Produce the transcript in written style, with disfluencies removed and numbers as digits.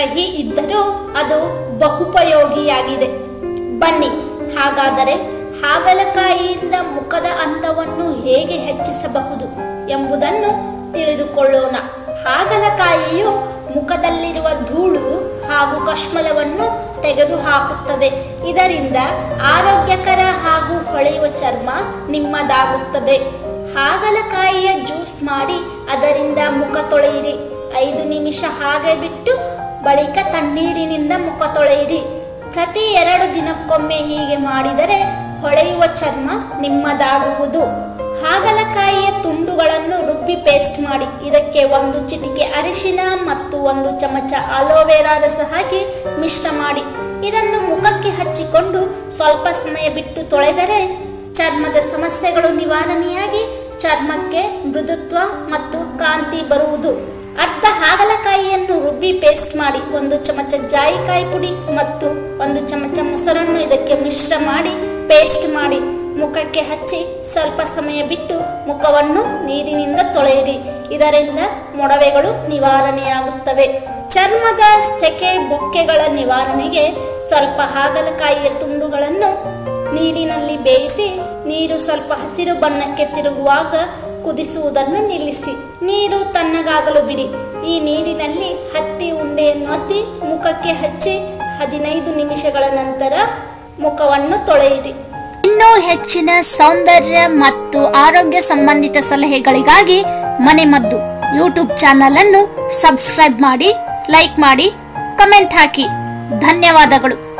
ಕಹಿ ಇದ್ದರೂ ಅದು ಬಹುಪಯೋಗಿಯಾಗಿದೆ. ಬನ್ನಿ ಹಾಗಾದರೆ ಹಾಗಲಕಾಯಿಯಿಂದ ಮುಖದ ಅಂದವನ್ನು ಹೇಗೆ ಹೆಚ್ಚಿಸಬಹುದು ಎಂಬುದನ್ನು ತಿಳಿದುಕೊಳ್ಳೋಣ. ಹಾಗಲಕಾಯಿಯು ಮುಖದಲ್ಲಿರುವ ಧೂಳು ಹಾಗೂ ಕಶ್ಮಲವನ್ನು ತೆಗೆದುಹಾಕುತ್ತದೆ. ಇದರಿಂದ ಆರೋಗ್ಯಕರ ಹಾಗೂ ಹೊಳೆಯುವ ಚರ್ಮ ನಿಮ್ಮದಾಗುತ್ತದೆ. ಹಾಗಲಕಾಯಿಯ ಜ್ಯೂಸ್ ಮಾಡಿ ಅದರಿಂದ ಮುಖ ತೊಳೆಯಿರಿ. 5 ನಿಮಿಷ ಹಾಗೆ ಬಿಟ್ಟು ಬಳಿಕ ತಣ್ಣೀರಿನಿಂದ ಮುಖ ತೊಳೆಯಿರಿ. ಪ್ರತಿ 2 ದಿನಕ್ಕೊಮ್ಮೆ ಹೀಗೆ ಮಾಡಿದರೆ ಹೊಳೆಯುವ ಚರ್ಮ ನಿಮ್ಮದಾಗುವುದು. ಹಾಗಲಕಾಯಿಯ ತುಂಡುಗಳನ್ನು ರುಬ್ಬಿ ಪೇಸ್ಟ್ ಮಾಡಿ ಇದಕ್ಕೆ 1 ಚಿಟಿಕೆ ಅರಿಶಿನ ಮತ್ತು 1 ಚಮಚ ಅಲೋವೆರಾ ರಸ ಹಾಕಿ ಮಿಶ್ರ ಮಾಡಿ ಇದನ್ನು ಮುಖಕ್ಕೆ ಹಚ್ಚಿಕೊಂಡು ಸ್ವಲ್ಪ ಸಮಯ ಬಿಟ್ಟು ತೊಳೆದರೆ ಚರ್ಮದ ಸಮಸ್ಯೆಗಳು ನಿವಾರಣೆಯಾಗಿ ಚರ್ಮಕ್ಕೆ ಮೃದುತ್ವ ಮತ್ತು ಕಾಂತಿ ಬರುವುದು. ಅರ್ಧ ಹಾಗಲಕಾಯಿಯನ್ನು ರುಬ್ಬಿ ಪೇಸ್ಟ್ ಮಾಡಿ 1 ಚಮಚ ಜಾಯಿಕಾಯಿ ಪುಡಿ ಮತ್ತು 1 ಚಮಚ ಮೊಸರನ್ನು ಇದಕ್ಕೆ ಮಿಶ್ರ ಮಾಡಿ ಪೇಸ್ಟ್ ಮಾಡಿ ಮುಖಕ್ಕೆ ಹಚ್ಚಿ ಸ್ವಲ್ಪ ಸಮಯ ಬಿಟ್ಟು ಮುಖವನ್ನು ನೀರಿನಿಂದ ತೊಳೆಯಿರಿ. ಇದರಿಂದ ಮೊಡವೆಗಳು ನಿವಾರಣೆಯಾಗುತ್ತವೆ. ಚರ್ಮದ ಸೆಕೆ ಬೊಕ್ಕೆಗಳ ನಿವಾರಣೆಗೆ ಸ್ವಲ್ಪ ಹಾಗಲಕಾಯಿಯ ತುಂಡುಗಳನ್ನು ನೀರಿನಲ್ಲಿ ಬೇಯಿಸಿ ನೀರು ಸ್ವಲ್ಪ ಹಸಿರು ಬಣ್ಣಕ್ಕೆ ತಿರುಗುವಾಗ ಕುದಿಸುವುದನ್ನು ನಿಲ್ಲಿಸಿ ನೀರು ತಣ್ಣಗಾಗಲು ಬಿಡಿ. ಈ ನೀರಿನಲ್ಲಿ ಹತ್ತಿ ಉಂಡೆಯನ್ನು ಅದ್ದಿ ಮುಖಕ್ಕೆ ಹಚ್ಚಿ 15 ನಿಮಿಷಗಳ ನಂತರ ಮುಖವನ್ನು ತೊಳೆಯಿರಿ. ಇನ್ನೂ ಹೆಚ್ಚಿನ ಸೌಂದರ್ಯ ಮತ್ತು ಆರೋಗ್ಯ ಸಂಬಂಧಿತ ಸಲಹೆಗಳಿಗಾಗಿ ಮನೆಮದ್ದು ಯೂಟ್ಯೂಬ್ ಚಾನಲ್ ಅನ್ನು ಸಬ್ಸ್ಕ್ರೈಬ್ ಮಾಡಿ, ಲೈಕ್ ಮಾಡಿ, ಕಮೆಂಟ್ ಹಾಕಿ. ಧನ್ಯವಾದಗಳು.